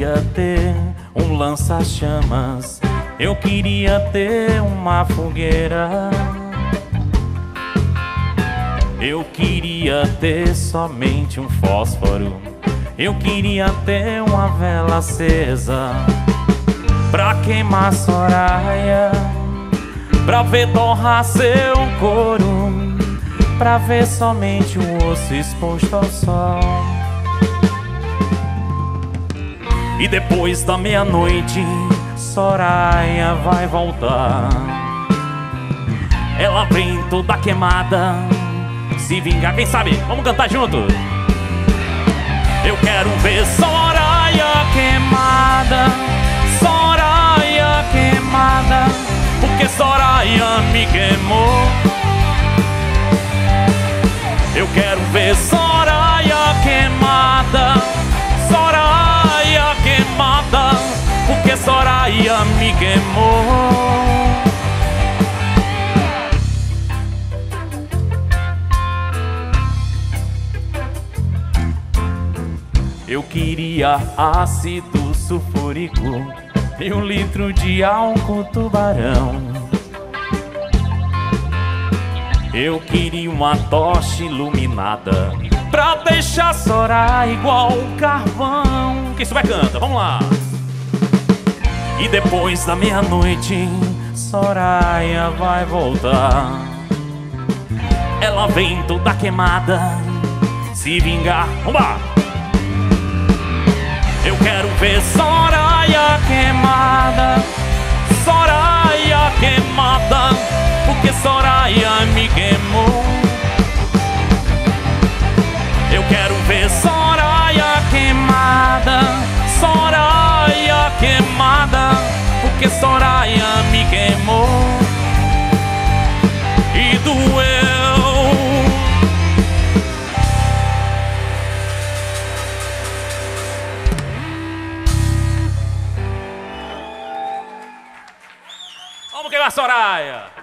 queria ter um lança-chamas, eu queria ter uma fogueira, eu queria ter somente um fósforo, eu queria ter uma vela acesa pra queimar Soraya, pra ver torrar seu couro, pra ver somente o osso exposto ao sol. E depois da meia-noite, Soraya vai voltar. Ela vem toda queimada, se vingar, quem sabe? Vamos cantar junto? Eu quero ver Soraya queimada, Soraya queimada, porque Soraya me queimou. Eu quero ver Soraya queimada, Soraya queimada, porque Soraya me queimou. Eu queria ácido sulfúrico e 1 litro de álcool tubarão. Eu queria uma tocha iluminada pra deixar Soraya igual carvão. Quem souber canta, vamos lá. E depois da meia-noite, Soraya vai voltar. Ela vem toda queimada, se vingar, vamos lá. Eu quero ver Soraya queimada, Soraya queimada, porque Soraya me queimou. Eu quero ver Soraya queimada, Soraya queimada, porque Soraya me queimou. E doeu. Vamos queimar Soraya!